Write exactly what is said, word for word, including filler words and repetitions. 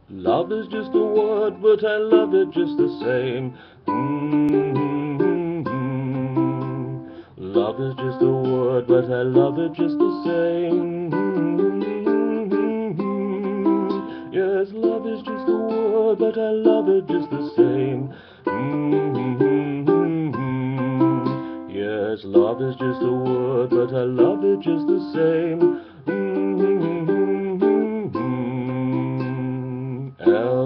Love is just a word, but I love it just the same. Mm-hmm. Love is just a word, but I love it just the same. Mm-hmm. Yes, love is just a word, but I love it just the same. Mm-hmm. Yes, love is just a word, but I love it just the same. Mm-hmm.